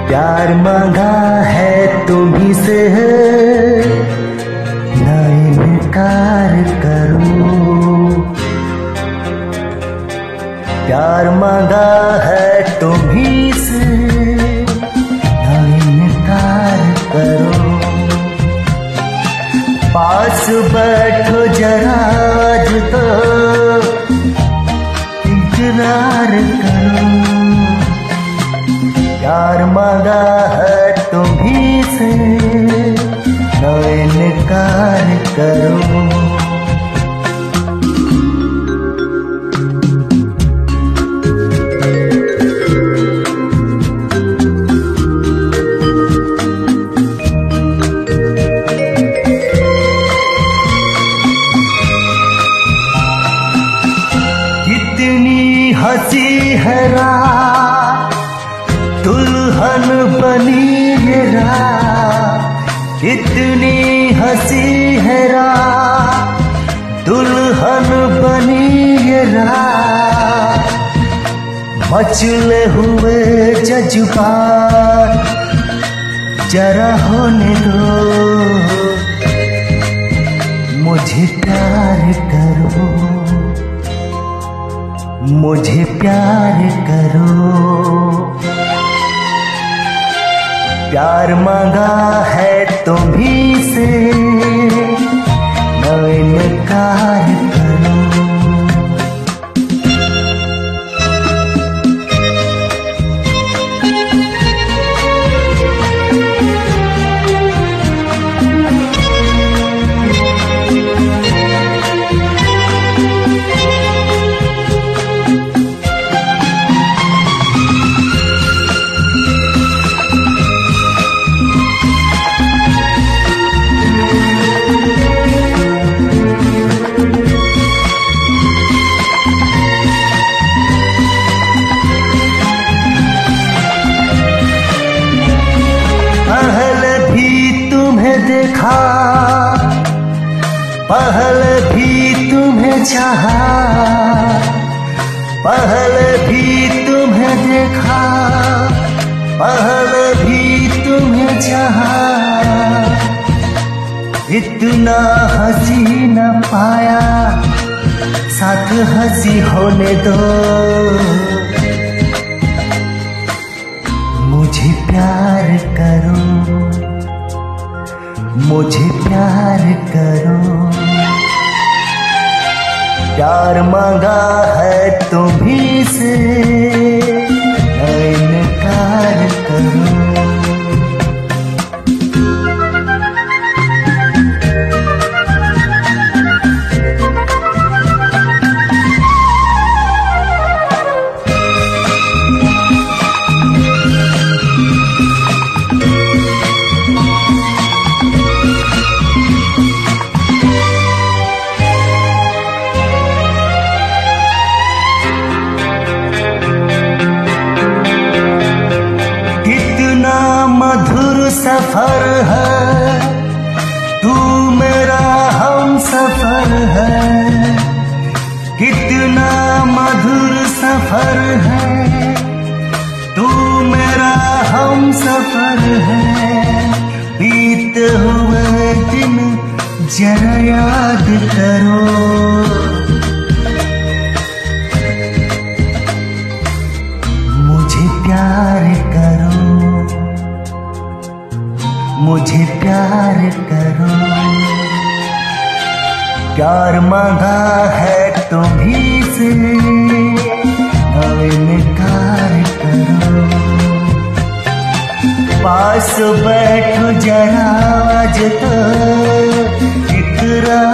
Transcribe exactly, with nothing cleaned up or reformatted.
प्यार मांगा है तुम्ही से, ना इनकार करो। प्यार मांगा है तुम्ही से, ना इनकार करो। पास बैठो जरा तो इकरार करो। प्यार मांगा है तुम्ही से, ना इनकार करो। कितनी हंसी है रात, दुल्हन बनी ये रात। कितनी हंसी है रात, दुल्हन बनी ये रात। मचले हुए जज्बात जरा होने दो, मुझे प्यार करो, मुझे प्यार करो। प्यार मांगा है तुम्ही से, ना इनकार करो। देखा पहले भी तुम्हें चाहा, पहले भी तुम्हें देखा, पहले भी तुम्हें चाहा। इतना हंसी न पाया, साथ हंसी होने दो। मुझे प्यार करो, मुझे प्यार करो। प्यार मांगा है तुम्ही से, ना इनकार करो। मधुर सफर है, तू मेरा हम सफर है। कितना मधुर सफर है, तू मेरा हम सफर है। बीते हुए दिन जरा याद करो, मुझे प्यार करो, मुझे प्यार करो। प्यार मांगा है तुम्ही से, ना इनकार करो। पास बैठो जरा आज तो इकरार